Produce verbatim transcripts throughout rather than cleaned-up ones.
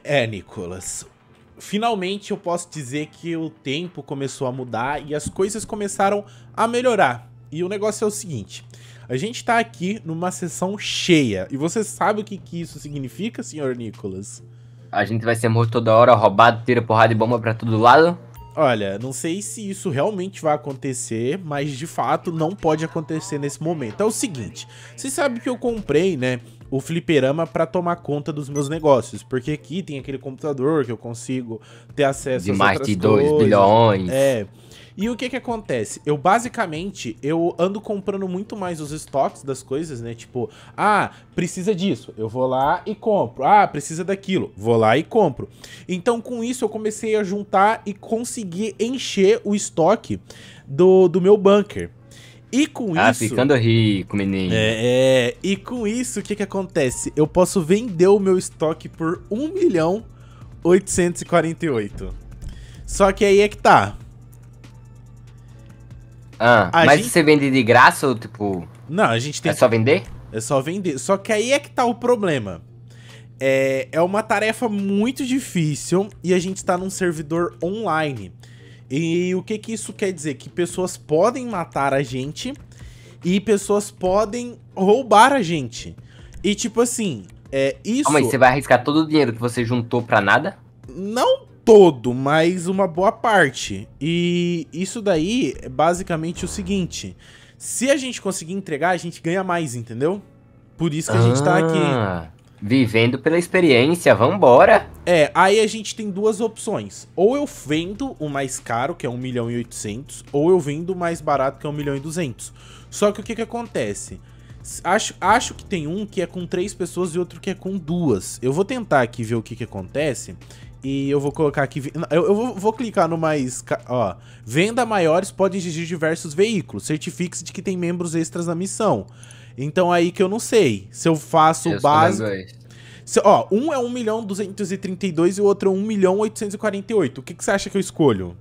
É, Nicolas. Finalmente eu posso dizer que o tempo começou a mudar e as coisas começaram a melhorar. E o negócio é o seguinte, a gente tá aqui numa sessão cheia. E você sabe o que, que isso significa, senhor Nicolas? A gente vai ser morto toda hora, roubado, tira porrada e bomba pra todo lado? Olha, não sei se isso realmente vai acontecer, mas de fato não pode acontecer nesse momento. É o seguinte, você sabe que eu comprei, né, o fliperama pra tomar conta dos meus negócios, porque aqui tem aquele computador que eu consigo ter acesso De às mais outras de dois coisas. bilhões. É. E o que que acontece? Eu basicamente, eu ando comprando muito mais os estoques das coisas, né? Tipo, ah, precisa disso, eu vou lá e compro. Ah, precisa daquilo, vou lá e compro. Então com isso eu comecei a juntar e conseguir encher o estoque do, do meu bunker. E com Ah, isso... ficando rico, menino. É, é, e com isso o que que acontece? Eu posso vender o meu estoque por um milhão oitocentos e quarenta e oito. Só que aí é que tá. Ah, A mas gente- você vende de graça ou tipo... Não, a gente tem É só vender? É só vender. Só que aí é que tá o problema. É, é uma tarefa muito difícil e a gente tá num servidor online. E o que que isso quer dizer? Que pessoas podem matar a gente e pessoas podem roubar a gente. E tipo assim, é, isso... Calma aí, você vai arriscar todo o dinheiro que você juntou pra nada? Não todo, mas uma boa parte. E isso daí é basicamente o seguinte: se a gente conseguir entregar, a gente ganha mais, entendeu? Por isso que a gente tá aqui. Ah, vivendo pela experiência, vambora. É, aí a gente tem duas opções. Ou eu vendo o mais caro, que é um milhão e oitocentos, ou eu vendo o mais barato, que é um milhão e duzentos. Só que o que que acontece? Acho, acho que tem um que é com três pessoas e outro que é com duas. Eu vou tentar aqui ver o que que acontece. E eu vou colocar aqui... Eu, eu vou, vou clicar no mais... Ó, venda maiores pode exigir diversos veículos. Certifique-se de que tem membros extras na missão. Então aí que eu não sei. Se eu faço o Eu sou básico... membro extra. Se, ó, um é um milhão duzentos e trinta e dois e o outro é um milhão oitocentos e quarenta e oito. O que, que você acha que eu escolho?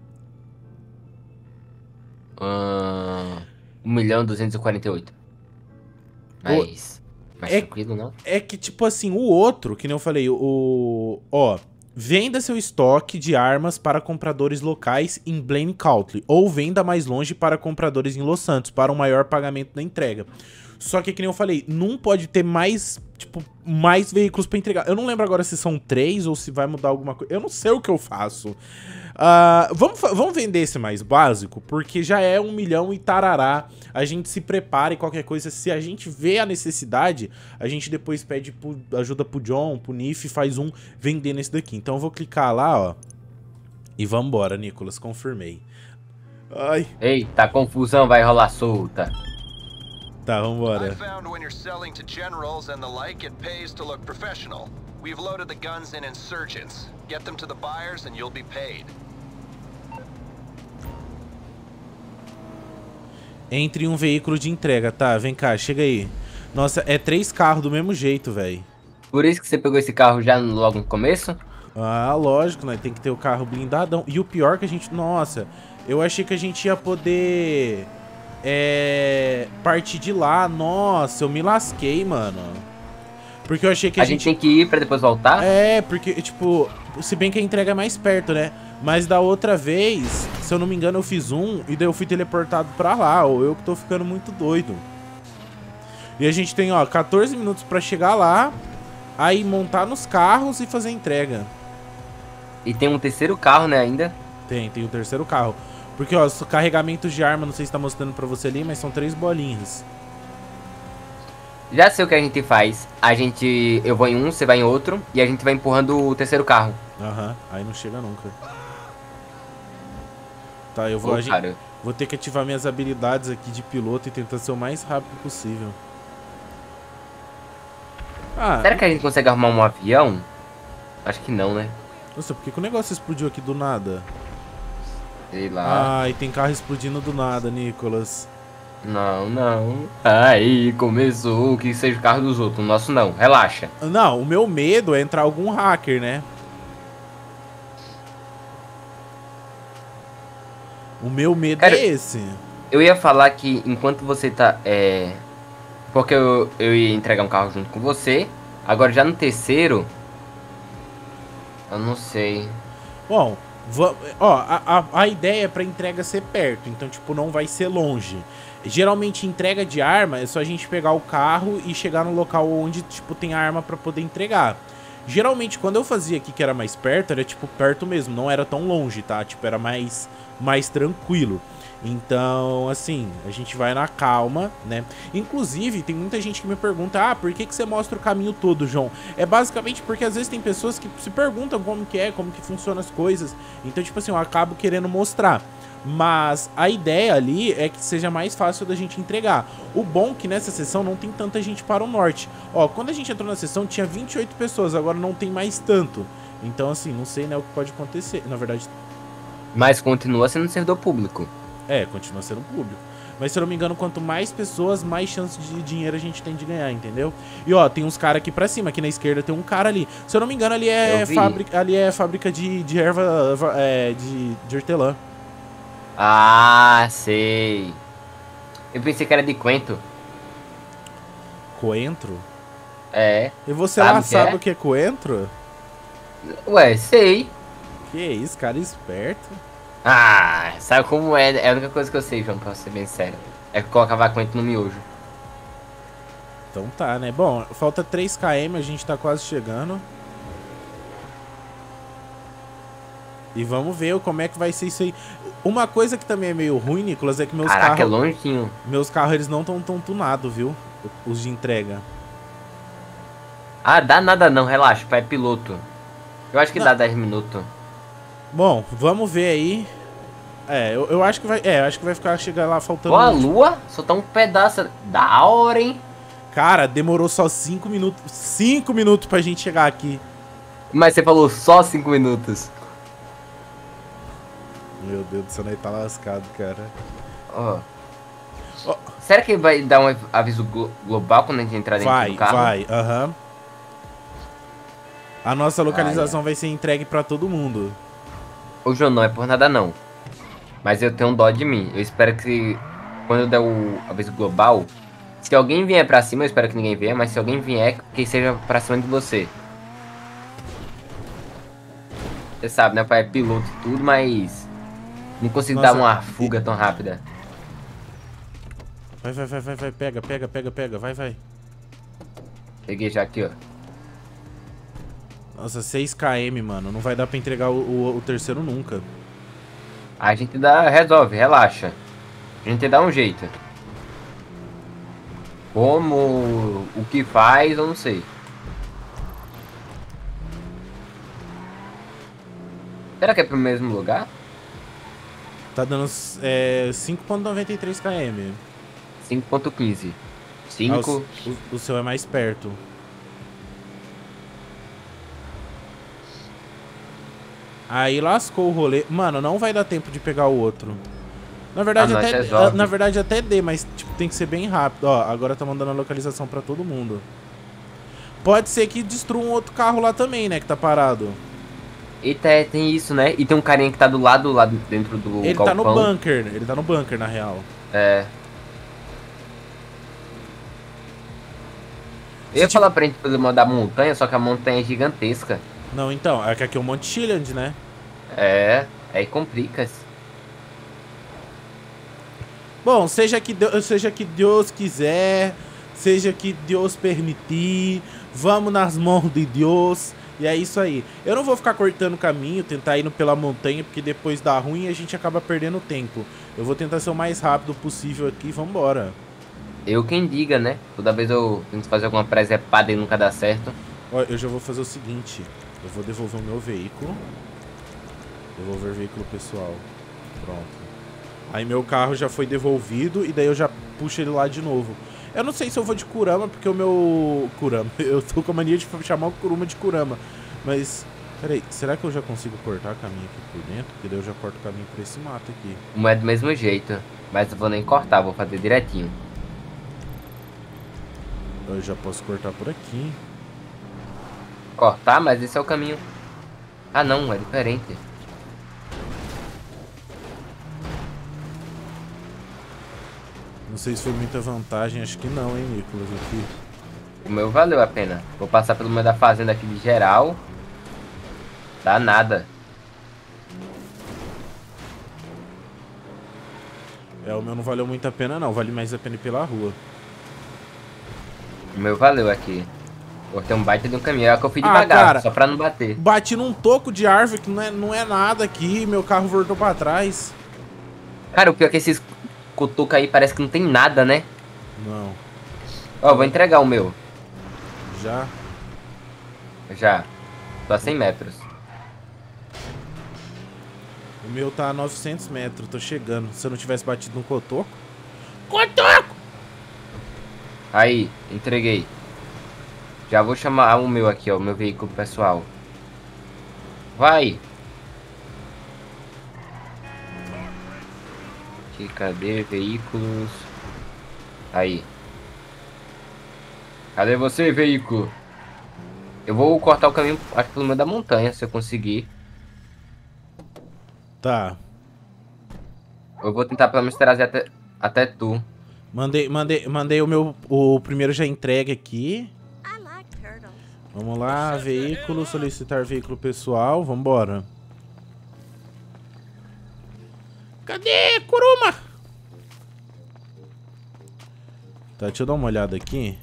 Ah, um milhão duzentos e quarenta e oito. Mas... Mais É- tranquilo, não? É que, tipo assim, o outro, que nem eu falei, o... Ó, venda seu estoque de armas para compradores locais em Blaine County, ou venda mais longe para compradores em Los Santos, para um maior pagamento da entrega. Só que, que nem eu falei, não pode ter mais, tipo, mais veículos para entregar. Eu não lembro agora se são três ou se vai mudar alguma coisa. Eu não sei o que eu faço. Uh, vamos, vamos vender esse mais básico, porque já é um milhão e tarará. A gente se prepara e qualquer coisa, se a gente vê a necessidade, a gente depois pede pro, ajuda pro John, pro Nif, faz um vendendo esse daqui. Então eu vou clicar lá, ó. E vambora, Nicolas, confirmei. Ai, Eita, confusão vai rolar solta. tá, I vambora. found when you're selling to generals and the like, it pays to look professional. We've loaded the guns in insurgents. Get them to the buyers and you'll be paid. Entre em um veículo de entrega, tá? Vem cá, chega aí. Nossa, é três carros do mesmo jeito, velho. Por isso que você pegou esse carro já no- logo no começo? Ah, lógico, né? Tem que ter o carro blindadão. E o pior que a gente... Nossa, eu achei que a gente ia poder... É... Partir de lá. Nossa, eu me lasquei, mano. Porque eu achei que a, A gente tem que ir pra depois voltar? É, porque, tipo... Se bem que a entrega é mais perto, né? Mas da outra vez, se eu não me engano, eu fiz um e daí eu fui teleportado pra lá. Ou eu que tô ficando muito doido. E a gente tem, ó, quatorze minutos pra chegar lá. Aí montar nos carros e fazer a entrega. E tem um terceiro carro, né, ainda? Tem, tem o terceiro carro. Porque, ó, os carregamentos de arma, não sei se tá mostrando pra você ali, mas são três bolinhas. Já sei o que a gente faz. A gente... Eu vou em um, você vai em outro. E a gente vai empurrando o terceiro carro. Aham, aí não chega nunca. Tá, eu vou, Ô, a gente- cara. vou ter que ativar minhas habilidades aqui de piloto e tentar ser o mais rápido possível. Ah, Será que a gente consegue arrumar um avião? Acho que não, né? nossa, por que, que o negócio explodiu aqui do nada? Sei lá. Ai, tem carro explodindo do nada, Nicolas. Não, não. Aí, começou. Que seja o carro dos outros. O nosso não. Relaxa. Não, o meu medo é entrar algum hacker, né? O meu medo Cara, é esse. Eu ia falar que enquanto você tá... É... Porque eu, eu ia entregar um carro junto com você. Agora já no terceiro... Eu não sei. Bom, ó, a, a, a ideia é pra entrega ser perto, então, tipo, não vai ser longe. Geralmente, entrega de arma é só a gente pegar o carro e chegar no local onde, tipo, tem a arma pra poder entregar. Geralmente, quando eu fazia aqui que era mais perto, era, tipo, perto mesmo, não era tão longe, tá? Tipo, era mais, mais tranquilo. Então, assim, a gente vai na calma, né? Inclusive, tem muita gente que me pergunta: ah, por que que você mostra o caminho todo, João? É basicamente porque às vezes tem pessoas que se perguntam como que é, como que funcionam as coisas. Então, tipo assim, eu acabo querendo mostrar. Mas a ideia ali é que seja mais fácil da gente entregar. O bom é que nessa sessão não tem tanta gente para o norte. Ó, quando a gente entrou na sessão tinha vinte e oito pessoas, agora não tem mais tanto. Então, assim, não sei, né, o que pode acontecer. Na verdade... Mas continua sendo servidor público. É, continua sendo público. Mas se eu não me engano, quanto mais pessoas, mais chance de dinheiro a gente tem de ganhar, entendeu? E ó, tem uns caras aqui pra cima, aqui na esquerda tem um cara ali. Se eu não me engano, ali é fábrica, ali é fábrica de, de erva, é, de, de hortelã. Ah, sei. Eu pensei que era de coentro. Coentro? É. E você sabe lá que sabe é? o que é coentro? Ué, sei. Que isso, cara esperto. Ah, sabe como é? É a única coisa que eu sei, João, pra ser bem sério. É que eu colocava coentro no miojo. Então tá, né? Bom, falta três quilômetros, a gente tá quase chegando. E vamos ver como é que vai ser isso aí. Uma coisa que também é meio ruim, Nicolas, é que meus Caraca, carros... é longinho. Meus carros, eles não estão tão tunados, viu? Os de entrega. Ah, dá nada não, relaxa, pai, é piloto. Eu acho que Não. dá dez minutos. Bom, vamos ver aí. É, eu, eu acho que vai... É, eu acho que vai ficar chegar lá faltando... Ó, a um- lua, só tá um pedaço. Da hora, hein? Cara, demorou só cinco minutos. cinco minutos pra gente chegar aqui. Mas você falou só cinco minutos. Meu Deus do céu, nós tá lascado, cara. Ó. Ó. Será que vai dar um aviso glo- global quando a gente entrar dentro Vai, do carro? vai, aham. A nossa localização vai ser entregue pra todo mundo. Ô, João, não é por nada não. Mas eu tenho dó de mim. Eu espero que quando eu der o aviso global, se alguém vier pra cima, eu espero que ninguém venha, mas se alguém vier, que seja pra cima de você. Você sabe, né, pai? É piloto e tudo, mas não consigo Nossa, dar uma fuga tão rápida. Vai, vai, vai, vai, vai, pega, pega, pega, pega, vai, vai. Peguei já aqui, ó. Nossa, seis quilômetros, mano. Não vai dar pra entregar o, o, o terceiro nunca. A gente dá, resolve, relaxa. A gente dá um jeito. Como, o que faz, eu não sei. Será que é pro mesmo lugar? Tá dando é, cinco vírgula noventa e três quilômetros. cinco ponto quinze. Ah, cinco. o, o, o seu é mais perto. Aí lascou o rolê. Mano, não vai dar tempo de pegar o outro. Na verdade, Ah, não, até, isso é na verdade até dê, mas tipo, tem que ser bem rápido. Ó, agora tá mandando a localização pra todo mundo. Pode ser que destrua um outro carro lá também, né? Que tá parado. Eita, é, tem isso, né? E tem um carinha que tá do lado, lá dentro do Ele galpão. tá no bunker. Ele tá no bunker, na real. É. Eu Se ia tipo- falar pra gente poder mandar montanha, só que a montanha é gigantesca. Não, então. É que aqui é o Monte Chilland, né? É, aí complica. Bom, seja que, Deus, seja que Deus quiser, seja que Deus permitir, vamos nas mãos de Deus, e é isso aí. Eu não vou ficar cortando o caminho, tentar ir pela montanha, porque depois dá ruim e a gente acaba perdendo tempo. Eu vou tentar ser o mais rápido possível aqui, vambora. Eu quem diga, né? Toda vez eu tento fazer alguma presepada e nunca dá certo. Ó, eu já vou fazer o seguinte, eu vou devolver o meu veículo, devolver o veículo pessoal, pronto. Aí meu carro já foi devolvido e daí eu já puxo ele lá de novo. Eu não sei se eu vou de Kurama, porque o meu... Kurama, eu tô com a mania de chamar o Kuruma de Kurama. Mas, peraí, será que eu já consigo cortar caminho aqui por dentro? Porque daí eu já corto o caminho por esse mato aqui. Não é do mesmo jeito, mas eu vou nem cortar, vou fazer direitinho. Eu já posso cortar por aqui. Cortar, mas esse é o caminho. Ah não, é diferente. Não sei se foi muita vantagem, acho que não, hein, Nicolas, aqui. O meu valeu a pena. Vou passar pelo meio da fazenda aqui de geral. Dá nada. É, o meu não valeu muito a pena não, vale mais a pena ir pela rua. O meu valeu aqui. Cortei um baita de um caminhão, é que eu fui Ah, devagar, cara, só pra não bater. Bati num toco de árvore que não é, não é nada aqui, meu carro voltou pra trás. Cara, o pior é que esses cutuca aí parece que não tem nada, né? Não, Ó, vou entregar o meu. já. Já. Tô a cem metros. O meu tá a novecentos metros, tô chegando. Se eu não tivesse batido no cotoco. Cotoco! Aí, entreguei. Já vou chamar o meu aqui, ó, o meu veículo pessoal. Vai! Aqui, cadê veículos? Aí. Cadê você, veículo? Eu vou cortar o caminho, acho que pelo meio da montanha, se eu conseguir. Tá. Eu vou tentar pelo menos trazer até, até tu. Mandei, mandei, mandei o meu. O primeiro já entregue aqui. Vamos lá, veículo, solicitar veículo pessoal, vambora. Cadê, Kuruma? Tá, deixa eu dar uma olhada aqui.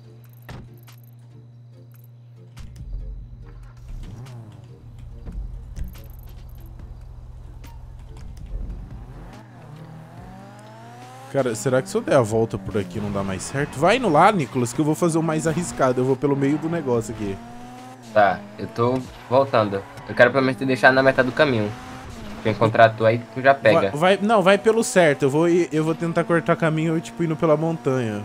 Cara, será que se eu der a volta por aqui não dá mais certo? Vai indo lá, Nicolas, que eu vou fazer o mais arriscado. Eu vou pelo meio do negócio aqui. Tá, eu tô voltando. Eu quero pelo menos te deixar na metade do caminho. Se eu encontrar tu aí, tu já pega. Vai, vai- não, vai pelo certo. Eu vou, ir- eu vou tentar cortar caminho, tipo, indo pela montanha.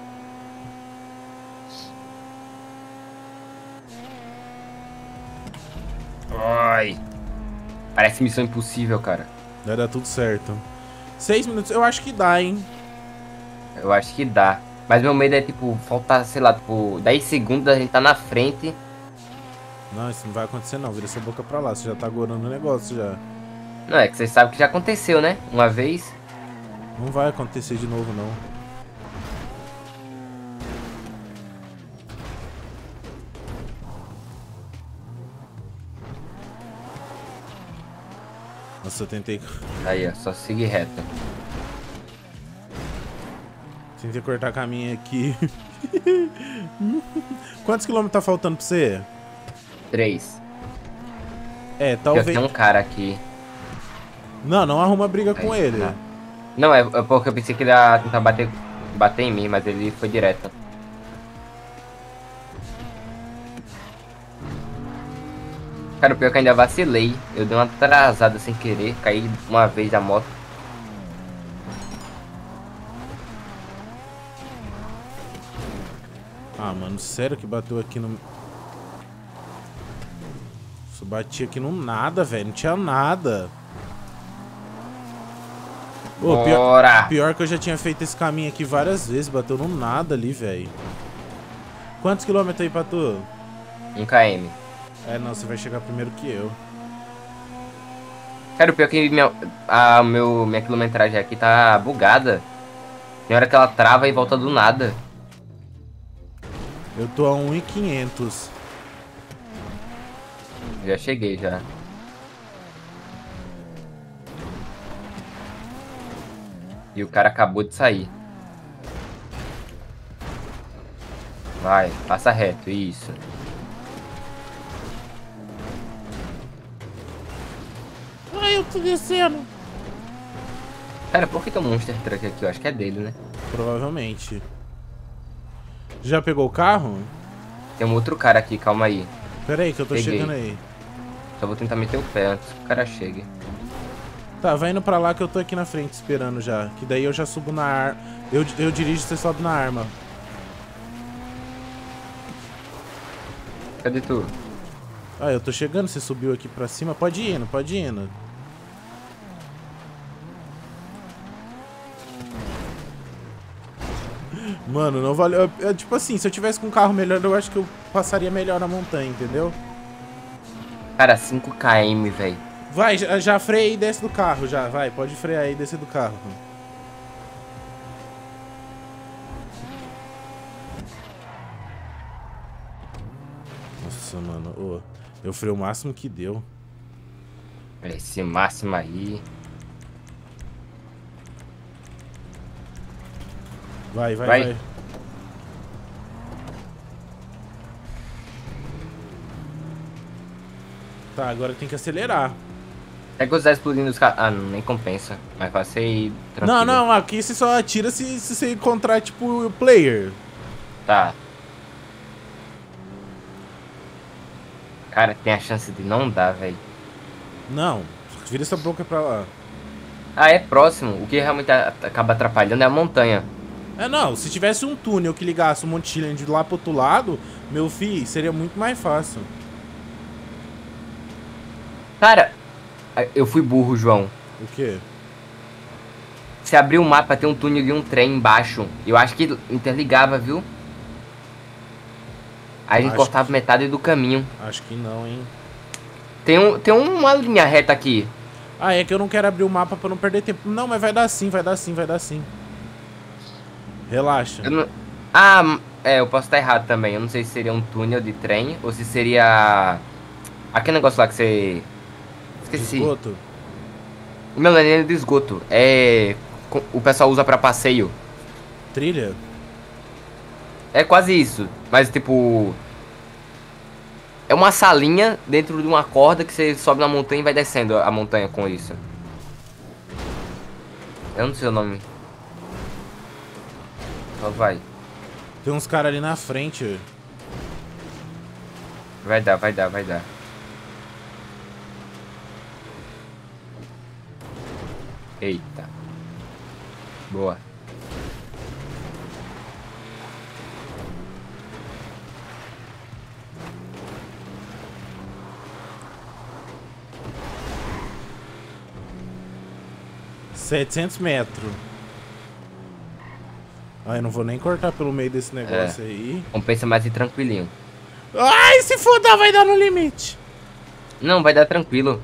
Ai. Parece missão impossível, cara. Vai dar tudo certo. Seis minutos, eu acho que dá, hein? Eu acho que dá. Mas meu medo é, tipo, faltar, sei lá, tipo, dez segundos a gente tá na frente. Não, isso não vai acontecer não. Vira sua boca pra lá. Você já tá agorando o negócio já. Não, é que vocês sabem que já aconteceu, né? Uma vez. Não vai acontecer de novo, não. Nossa, eu tentei... Aí, ó, só seguir reto. Tentei cortar caminho aqui. Quantos quilômetros tá faltando pra você? Três. É, Eu talvez... tenho um cara aqui. Não, não arruma briga com Aí, ele. tá. Não, é, é porque eu pensei que ele ia tentar bater, bater em mim, mas ele foi direto. Cara, o pior é que eu ainda vacilei. Eu dei uma atrasada sem querer. Caí uma vez da moto. Ah, mano, sério que bateu aqui no... Só bati aqui no nada, velho. Não tinha nada. Ô, pior, Bora! pior que eu já tinha feito esse caminho aqui várias vezes. Bateu no nada ali, velho. Quantos quilômetros aí pra tu? um quilômetro. É, não, você vai chegar primeiro que eu. Cara, o pior é que minha, a meu, minha quilometragem aqui tá bugada. Tem hora que ela trava e volta do nada. Eu tô a um mil e quinhentos. Já cheguei, já. E o cara acabou de sair. Vai, passa reto, isso. Ai, eu tô descendo. Cara, por que tem um Monster Truck aqui? Eu acho que é dele, né? Provavelmente. Já pegou o carro? Tem um outro cara aqui, calma aí. Pera aí que eu tô Peguei. chegando aí. Só vou tentar meter o pé antes que o cara chegue. Tá, vai indo pra lá que eu tô aqui na frente esperando já. Que daí eu já subo na arma. Eu, eu dirijo e você sobe na arma. Cadê tu? Ah, eu tô chegando, você subiu aqui pra cima. Pode ir indo, pode ir indo. Mano, não valeu. É, tipo assim, se eu tivesse com um carro melhor, eu acho que eu passaria melhor na montanha, entendeu? Cara, cinco quilômetros, velho. Vai, já, já freia e desce do carro, já. Vai, pode frear aí e descer do carro. Nossa, mano. Ô. Eu freio o máximo que deu. Esse máximo aí. Vai, vai, Vai. vai. Tá, agora tem que acelerar. Até que você tá explodindo os caras. Ah, não, nem compensa. Mas passei tranquilo. Não, não, aqui você só atira se, se você encontrar, tipo, o player. Tá. Cara, tem a chance de não dar, velho. Não, vira essa boca pra lá. Ah, é próximo. O que realmente a- acaba atrapalhando é a montanha. É, não, se tivesse um túnel que ligasse um monte de de lá pro outro lado, meu filho, seria muito mais fácil. Cara, eu fui burro, João. O quê? Se abrir o mapa, tem um túnel e um trem embaixo. Eu acho que interligava, viu? Aí a gente Acho cortava que- metade do caminho. Acho que não, hein. Tem, um, tem uma linha reta aqui. Ah, é que eu não quero abrir o mapa pra não perder tempo. Não, mas vai dar sim, vai dar sim, vai dar sim. Relaxa. Eu não... Ah, é, eu posso estar errado também. Eu não sei se seria um túnel de trem ou se seria... Aquele negócio lá que você... Esqueci. Esgoto? Não, não é nem de esgoto. É... co- O pessoal usa pra passeio. Trilha? É quase isso. Mas tipo... É uma salinha dentro de uma corda que você sobe na montanha e vai descendo a montanha com isso. Eu não sei o nome. Só vai. Tem uns caras ali na frente. Vai dar, vai dar, vai dar. Eita. Boa. setecentos metros. Ah, eu não vou nem cortar pelo meio desse negócio aí. Compensa mais ir tranquilinho. Ai, se foda, vai dar no limite. Não, vai dar tranquilo.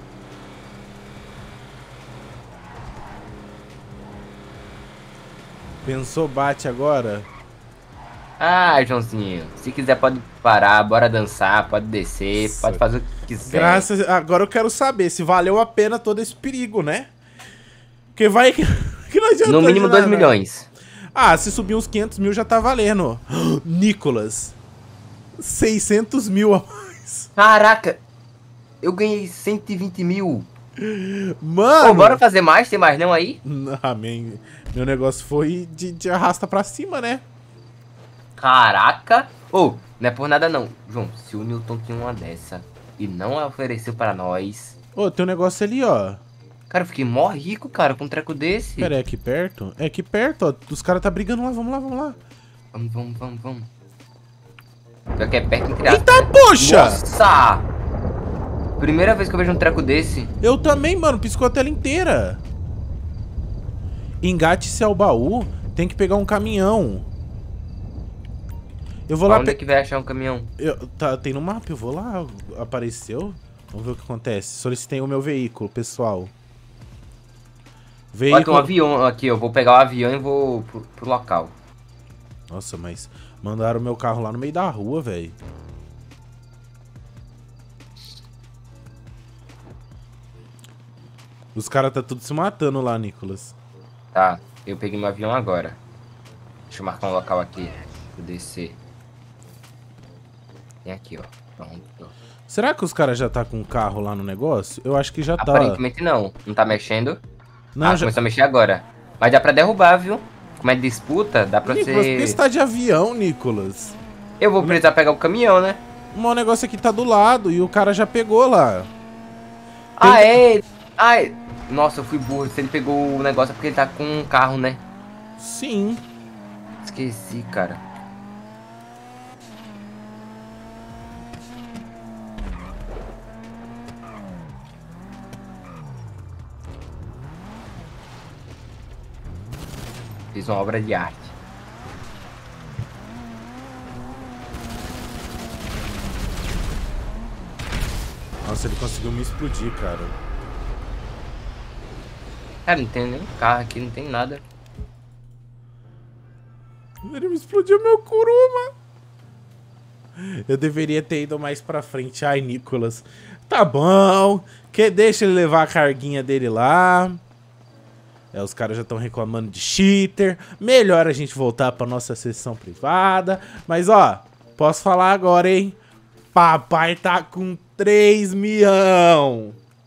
Pensou, bate agora? Ah, Joãozinho. Se quiser pode parar, bora dançar, pode descer, Nossa. pode fazer o que quiser. Graças. Agora eu quero saber se valeu a pena todo esse perigo, né? Porque vai que, que não adianta No mínimo de dois nada. milhões. Ah, se subir uns quinhentos mil já tá valendo. Nicolas. seiscentos mil a mais. Caraca. Eu ganhei cento e vinte mil. Mano. Pô, bora fazer mais? Tem mais não aí? Amém. Meu negócio foi de, de arrasta pra cima, né? Caraca. Ô, não é por nada não. João, se o Newton tinha uma dessa e não a ofereceu para nós... Ô, tem um negócio ali, ó. Cara, eu fiquei mó rico, cara, com um treco desse. Pera aí, aqui perto? É aqui perto, ó. Os caras tá brigando lá, vamos lá, vamos lá. Vamos, vamos, vamos, vamos. Pior que é perto entre aspas. Eita, poxa! Nossa! Primeira vez que eu vejo um treco desse. Eu também, mano, piscou a tela inteira. Engate-se ao baú, tem que pegar um caminhão. Eu vou lá... Onde é Pe... que vai achar um caminhão? Eu, tá, tem no mapa, eu vou lá. Apareceu. Vamos ver o que acontece. Solicitei o meu veículo, pessoal. Olha, Veículo... tem um avião aqui, eu vou pegar o avião e vou pro, pro local. Nossa, mas mandaram o meu carro lá no meio da rua, velho. Os caras tá tudo se matando lá, Nicolas. Tá, eu peguei meu avião agora. Deixa eu marcar um local aqui. Deixa eu descer. Tem aqui, ó. Pronto. Será que os caras já tá com o carro lá no negócio? Eu acho que já tá. Aparentemente não. Não tá mexendo. Não, ah, já... começou a mexer agora. Mas dá pra derrubar, viu? Como é disputa, dá pra Nicolas, por que você... você tá de avião, Nicolas? Eu vou precisar pegar o caminhão, né? O negócio aqui tá do lado e o cara já pegou lá. Ah, é? Ai, nossa, eu fui burro. Se ele pegou o negócio é porque ele tá com um carro, né? Sim. Esqueci, cara. Fiz uma obra de arte. Nossa, ele conseguiu me explodir, cara. Cara, não tem nenhum carro aqui, não tem nada. Ele me explodiu meu Kuruma. Eu deveria ter ido mais pra frente. Ai, Nicolas. Tá bom. Que deixa ele levar a carguinha dele lá. É, os caras já estão reclamando de cheater. Melhor a gente voltar pra nossa sessão privada. Mas, ó, posso falar agora, hein? Papai tá com três milhão.